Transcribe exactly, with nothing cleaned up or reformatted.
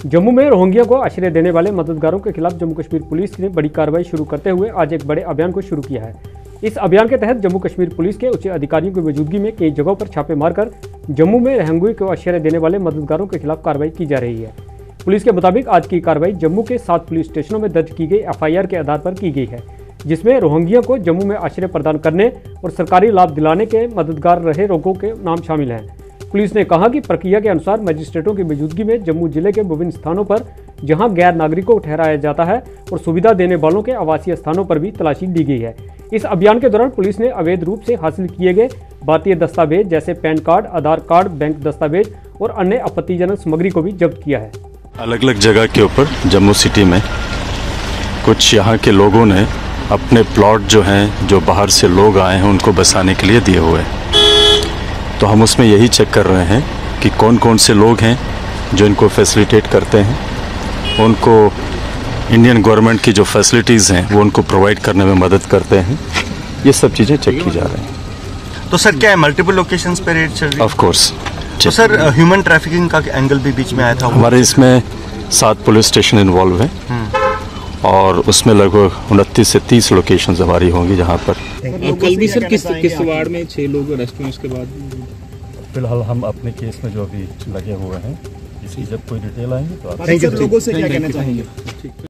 जम्मू में रोहिंग्या को आश्रय देने वाले मददगारों के खिलाफ जम्मू कश्मीर पुलिस ने बड़ी कार्रवाई शुरू करते हुए आज एक बड़े अभियान को शुरू किया है। इस अभियान के तहत जम्मू कश्मीर पुलिस के उच्च अधिकारियों की मौजूदगी में कई जगहों पर छापे मारकर जम्मू में रोहिंग्या को आश्रय देने वाले मददगारों के खिलाफ कार्रवाई की जा रही है। पुलिस के मुताबिक आज की कार्रवाई जम्मू के सात पुलिस स्टेशनों में दर्ज की गई एफ आई आर के आधार पर की गई है, जिसमें रोहिंग्या को जम्मू में आश्रय प्रदान करने और सरकारी लाभ दिलाने के मददगार रहे लोगों के नाम शामिल हैं। पुलिस ने कहा कि प्रक्रिया के अनुसार मजिस्ट्रेटों की मौजूदगी में जम्मू जिले के विभिन्न स्थानों पर जहां गैर नागरिकों को ठहराया जाता है और सुविधा देने वालों के आवासीय स्थानों पर भी तलाशी ली गई है। इस अभियान के दौरान पुलिस ने अवैध रूप से हासिल किए गए भारतीय दस्तावेज जैसे PAN card, Aadhaar card, bank दस्तावेज और अन्य आपत्तिजनक सामग्री को भी जब्त किया है। अलग अलग जगह के ऊपर जम्मू सिटी में कुछ यहाँ के लोगों ने अपने प्लॉट जो हैं, जो बाहर से लोग आए हैं, उनको बसाने के लिए दिए हुए हैं। तो हम उसमें यही चेक कर रहे हैं कि कौन कौन से लोग हैं जो इनको फैसिलिटेट करते हैं, उनको इंडियन गवर्नमेंट की जो फैसिलिटीज़ हैं वो उनको प्रोवाइड करने में मदद करते हैं। ये सब चीज़ें चेक की जा रही हैं। तो सर क्या है, मल्टीपल लोकेशंस पे रेड चल रही है? Of course. तो सर ह्यूमन ट्रैफिकिंग का एंगल भी बीच में आया था? हमारे इसमें सात पुलिस स्टेशन इन्वॉल्व हैं और उसमें लगभग उनतीस से तीस लोकेशंस हमारी होंगी जहाँ पर। कल भी सर किस किस वार्ड में छह लोग अरेस्ट हुए, उसके बाद फिलहाल हम अपने केस में जो अभी लगे हुए हैं, इसकी जब कोई डिटेल आएंगे तो आप लोगों से क्या कहना चाहेंगे?